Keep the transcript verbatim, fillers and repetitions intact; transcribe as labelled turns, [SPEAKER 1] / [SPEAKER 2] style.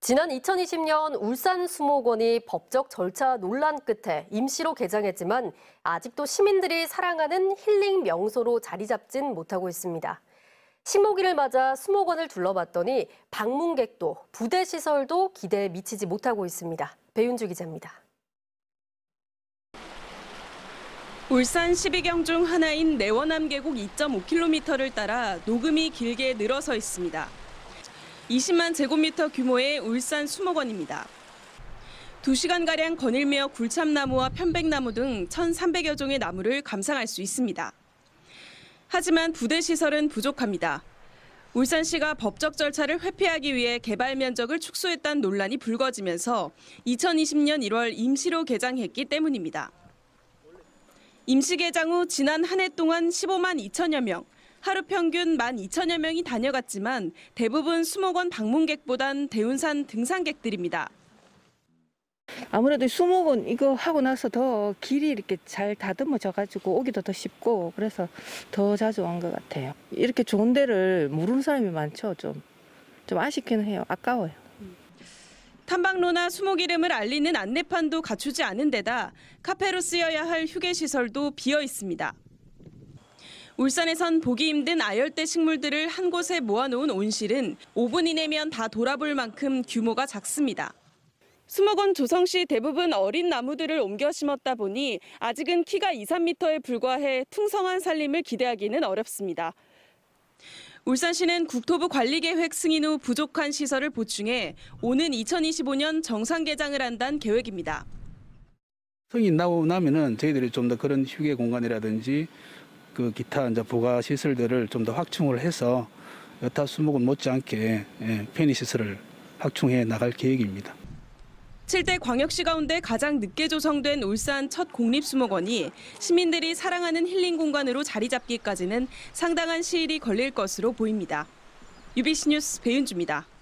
[SPEAKER 1] 지난 이천이십 년 울산 수목원이 법적 절차 논란 끝에 임시로 개장했지만 아직도 시민들이 사랑하는 힐링 명소로 자리 잡진 못하고 있습니다. 식목일을 맞아 수목원을 둘러봤더니 방문객도 부대 시설도 기대에 미치지 못하고 있습니다. 배윤주 기자입니다.
[SPEAKER 2] 울산 십이 경 중 하나인 내원암 계곡 이 점 오 킬로미터를 따라 녹음이 길게 늘어서 있습니다. 이십만 제곱미터 규모의 울산 수목원입니다. 두 시간가량 거닐며 굴참나무와 편백나무 등 천삼백여 종의 나무를 감상할 수 있습니다. 하지만 부대 시설은 부족합니다. 울산시가 법적 절차를 회피하기 위해 개발 면적을 축소했다는 논란이 불거지면서 이천이십 년 일월 임시로 개장했기 때문입니다. 임시 개장 후 지난 한 해 동안 십오만 이천여 명, 하루 평균 만 이천여 명이 다녀갔지만 대부분 수목원 방문객보단 대운산 등산객들입니다.
[SPEAKER 3] 아무래도 수목원 이거 하고 나서 더 길이 이렇게 잘 다듬어져가지고 오기도 더 쉽고 그래서 더 자주 온 것 같아요. 이렇게 좋은 데를 모르는 사람이 많죠. 좀, 좀 아쉽기는 해요. 아까워요.
[SPEAKER 2] 탐방로나 수목 이름을 알리는 안내판도 갖추지 않은 데다 카페로 쓰여야 할 휴게시설도 비어 있습니다. 울산에선 보기 힘든 아열대 식물들을 한 곳에 모아놓은 온실은 오 분 이내면 다 돌아볼 만큼 규모가 작습니다. 수목원 조성 시 대부분 어린 나무들을 옮겨 심었다 보니 아직은 키가 이, 삼 미터에 불과해 풍성한 살림을 기대하기는 어렵습니다. 울산시는 국토부 관리계획 승인 후 부족한 시설을 보충해 오는 이천이십오 년 정상 개장을 한다는 계획입니다.
[SPEAKER 4] 승인 나오고 나면은 저희들이 좀 더 그런 휴게 공간이라든지 그 기타 이제 부가 시설들을 좀 더 확충을 해서 여타 수목원 못지않게 편의 시설을 확충해 나갈 계획입니다.
[SPEAKER 2] 칠 대 광역시 가운데 가장 늦게 조성된 울산 첫 공립수목원이 시민들이 사랑하는 힐링 공간으로 자리 잡기까지는 상당한 시일이 걸릴 것으로 보입니다. 유비씨 뉴스 배윤주입니다.